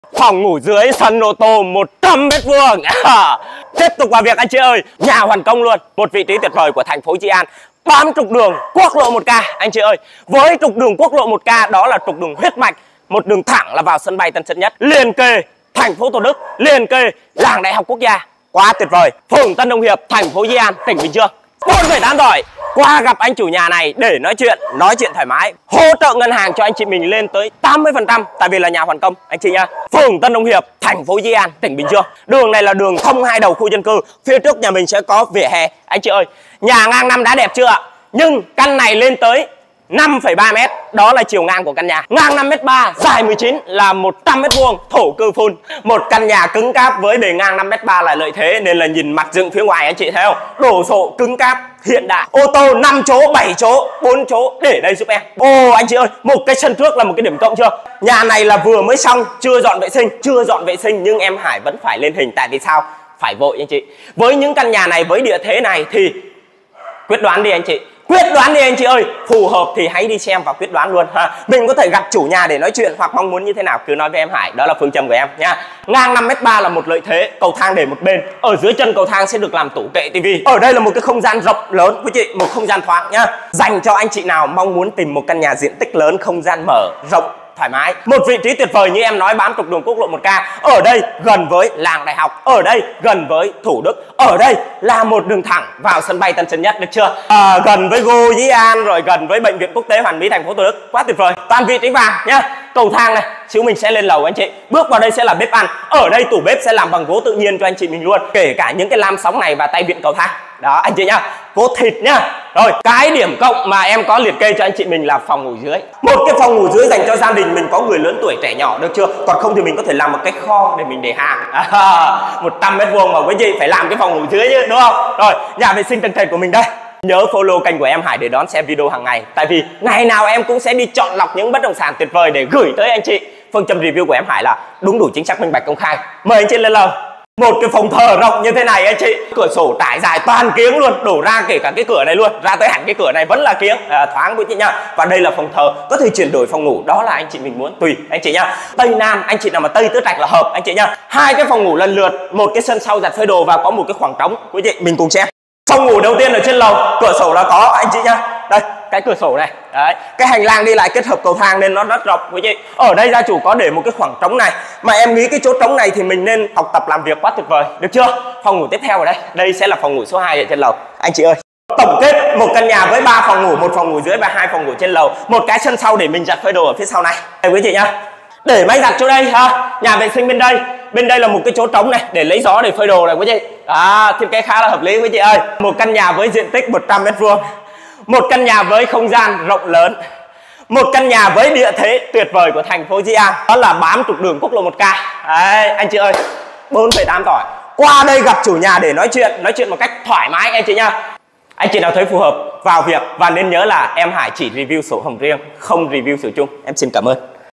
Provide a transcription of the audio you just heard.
Phòng ngủ dưới sân ô tô 100 m². Tiếp tục vào việc anh chị ơi. Nhà hoàn công luôn. Một vị trí tuyệt vời của thành phố Di An, bám trục đường quốc lộ 1K anh chị ơi. Với trục đường quốc lộ 1K đó là trục đường huyết mạch, một đường thẳng là vào sân bay Tân Sơn Nhất, liền kề thành phố Thủ Đức, liền kề làng Đại học Quốc gia. Quá tuyệt vời. Phường Tân Đông Hiệp, thành phố Di An, tỉnh Bình Dương. 4,8 tỏi. Qua gặp anh chủ nhà này để nói chuyện thoải mái, hỗ trợ ngân hàng cho anh chị mình lên tới 80%, tại vì là nhà hoàn công anh chị nha. Phường Tân Đông Hiệp, thành phố Di An, tỉnh Bình Dương. Đường này là đường thông hai đầu khu dân cư. Phía trước nhà mình sẽ có vỉa hè anh chị ơi. Nhà ngang năm đã đẹp chưa ạ? Nhưng căn này lên tới 5,3 m, đó là chiều ngang của căn nhà. Ngang 5,3 m, dài 19 là 100 m², thổ cư full. Một căn nhà cứng cáp với bề ngang 5,3 m là lợi thế, nên là nhìn mặt dựng phía ngoài anh chị thấy không? Đồ sộ cứng cáp hiện đại. Ô tô 5 chỗ, 7 chỗ, 4 chỗ để đây giúp em. Ồ anh chị ơi, một cái sân trước là một cái điểm cộng chưa? Nhà này là vừa mới xong, chưa dọn vệ sinh nhưng em Hải vẫn phải lên hình, tại vì sao? Phải vội anh chị. Với những căn nhà này, với địa thế này thì quyết đoán đi anh chị. Quyết đoán đi anh chị ơi, phù hợp thì hãy đi xem và quyết đoán luôn ha. Mình có thể gặp chủ nhà để nói chuyện hoặc mong muốn như thế nào cứ nói với em Hải, đó là phương châm của em nha. Ngang 5,3 m là một lợi thế, cầu thang để một bên. Ở dưới chân cầu thang sẽ được làm tủ kệ tivi. Ở đây là một cái không gian rộng lớn quý chị, một không gian thoáng nhá. Dành cho anh chị nào mong muốn tìm một căn nhà diện tích lớn, không gian mở, rộng, thoải mái. Một vị trí tuyệt vời như em nói, bám trục đường quốc lộ 1K. Ở đây gần với làng Đại học, ở đây gần với Thủ Đức, ở đây là một đường thẳng vào sân bay Tân Sơn Nhất, được chưa? Gần với Go Di An, rồi gần với bệnh viện quốc tế Hoàn Mỹ thành phố Thủ Đức. Quá tuyệt vời. Toàn vị trí vàng nhá. Cầu thang này, xíu mình sẽ lên lầu anh chị. Bước vào đây sẽ là bếp ăn. Ở đây tủ bếp sẽ làm bằng gỗ tự nhiên cho anh chị mình luôn, kể cả những cái lam sóng này và tay vịn cầu thang. Đó anh chị nhá, gỗ thịt nhá. Rồi cái điểm cộng mà em có liệt kê cho anh chị mình là phòng ngủ dưới. Một cái phòng ngủ dưới dành cho gia đình mình có người lớn tuổi, trẻ nhỏ, được chưa? Còn không thì mình có thể làm một cái kho để mình để hàng. 100 m² mà quý chị phải làm cái phòng ngủ dưới chứ, đúng không? Rồi nhà vệ sinh tầng trệt của mình đây. Nhớ follow kênh của em Hải để đón xem video hàng ngày, tại vì ngày nào em cũng sẽ đi chọn lọc những bất động sản tuyệt vời để gửi tới anh chị. Phương châm review của em Hải là đúng đủ, chính xác, minh bạch, công khai. Mời anh chị lên lầu. Một cái phòng thờ rộng như thế này anh chị, cửa sổ trải dài toàn kiếng luôn, đổ ra kể cả cái cửa này luôn, ra tới hẳn cái cửa này vẫn là kiếng, thoáng quý chị nha. Và đây là phòng thờ, có thể chuyển đổi phòng ngủ, đó là anh chị mình muốn tùy anh chị nha. Tây Nam, anh chị nào mà Tây Tứ Trạch là hợp anh chị nha. Hai cái phòng ngủ lần lượt, một cái sân sau giặt phơi đồ và có một cái khoảng trống quý chị, mình cùng xem. Phòng ngủ đầu tiên ở trên lầu, cửa sổ là có anh chị nha. Đây, cái cửa sổ này. Đấy, cái hành lang đi lại kết hợp cầu thang nên nó rất rộng quý chị. Ở đây gia chủ có để một cái khoảng trống này, mà em nghĩ cái chỗ trống này thì mình nên học tập làm việc, quá tuyệt vời, được chưa? Phòng ngủ tiếp theo ở đây, đây sẽ là phòng ngủ số 2 ở trên lầu. Anh chị ơi, tổng kết một căn nhà với 3 phòng ngủ, một phòng ngủ dưới và 2 phòng ngủ trên lầu, một cái sân sau để mình giặt phơi đồ ở phía sau này. Đây quý chị nhá. Để máy giặt chỗ đây ha, nhà vệ sinh bên đây. Bên đây là một cái chỗ trống này để lấy gió để phơi đồ này quý chị. Thiết kế khá là hợp lý quý chị ơi. Một căn nhà với diện tích 100 m². Một căn nhà với không gian rộng lớn. Một căn nhà với địa thế tuyệt vời của thành phố Di An, đó là bám trục đường quốc lộ 1K. Đấy, anh chị ơi, 4,8 tỏi. Qua đây gặp chủ nhà để nói chuyện một cách thoải mái anh chị nha. Anh chị nào thấy phù hợp vào việc, và nên nhớ là em Hải chỉ review sổ hồng riêng, không review sổ chung. Em xin cảm ơn.